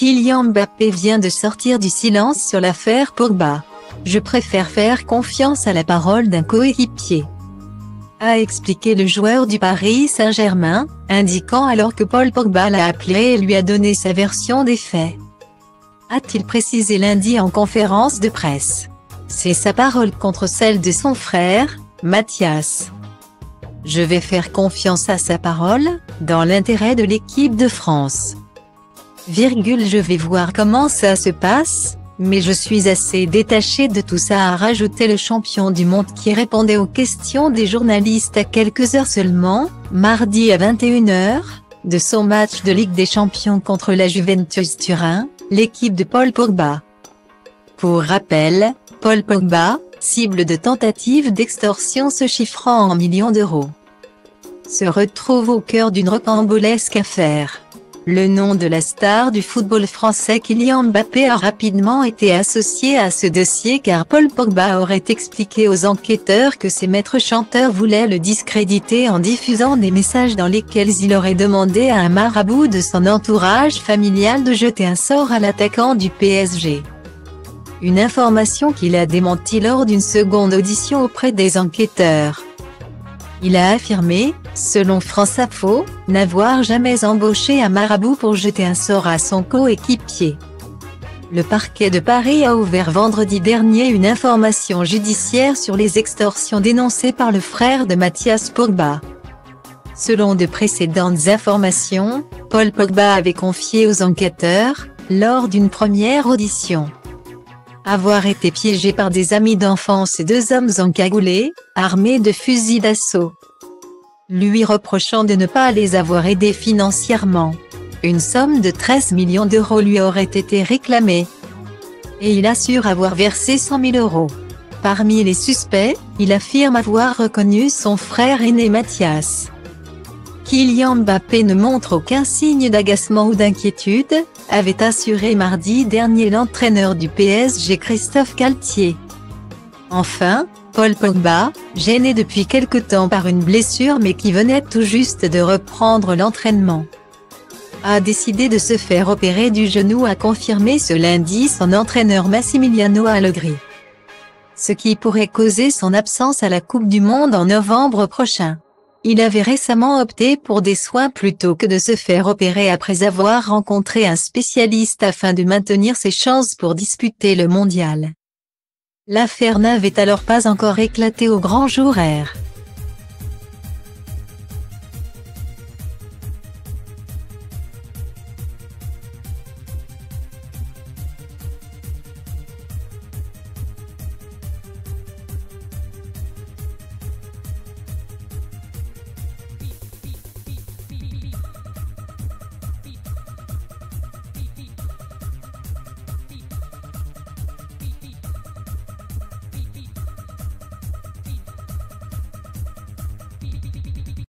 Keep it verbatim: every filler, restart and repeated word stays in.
Kylian Mbappé vient de sortir du silence sur l'affaire Pogba. Je préfère faire confiance à la parole d'un coéquipier, a expliqué le joueur du Paris Saint-Germain, indiquant alors que Paul Pogba l'a appelé et lui a donné sa version des faits. A-t-il précisé lundi en conférence de presse. C'est sa parole contre celle de son frère, Mathias. Je vais faire confiance à sa parole, dans l'intérêt de l'équipe de France. Virgule, je vais voir comment ça se passe, mais je suis assez détaché de tout ça, a rajouté le champion du monde qui répondait aux questions des journalistes à quelques heures seulement, mardi à vingt et une heures, de son match de Ligue des Champions contre la Juventus Turin, l'équipe de Paul Pogba. Pour rappel, Paul Pogba, cible de tentatives d'extorsion se chiffrant en millions d'euros, se retrouve au cœur d'une rocambolesque affaire. Le nom de la star du football français Kylian Mbappé a rapidement été associé à ce dossier car Paul Pogba aurait expliqué aux enquêteurs que ses maîtres chanteurs voulaient le discréditer en diffusant des messages dans lesquels il aurait demandé à un marabout de son entourage familial de jeter un sort à l'attaquant du P S G. Une information qu'il a démentie lors d'une seconde audition auprès des enquêteurs. Il a affirmé, selon France Info, n'avoir jamais embauché un marabout pour jeter un sort à son coéquipier. Le parquet de Paris a ouvert vendredi dernier une information judiciaire sur les extorsions dénoncées par le frère de Mathias Pogba. Selon de précédentes informations, Paul Pogba avait confié aux enquêteurs, lors d'une première audition, avoir été piégé par des amis d'enfance et deux hommes encagoulés, armés de fusils d'assaut, lui reprochant de ne pas les avoir aidés financièrement. Une somme de treize millions d'euros lui aurait été réclamée, et il assure avoir versé cent mille euros. Parmi les suspects, il affirme avoir reconnu son frère aîné Mathias. Kylian Mbappé ne montre aucun signe d'agacement ou d'inquiétude, avait assuré mardi dernier l'entraîneur du P S G Christophe Galtier. Enfin, Paul Pogba, gêné depuis quelque temps par une blessure mais qui venait tout juste de reprendre l'entraînement, a décidé de se faire opérer du genou, a confirmé ce lundi son entraîneur Massimiliano Allegri, ce qui pourrait causer son absence à la Coupe du Monde en novembre prochain. Il avait récemment opté pour des soins plutôt que de se faire opérer après avoir rencontré un spécialiste afin de maintenir ses chances pour disputer le mondial. L'affaire n'avait alors pas encore éclaté au grand jour.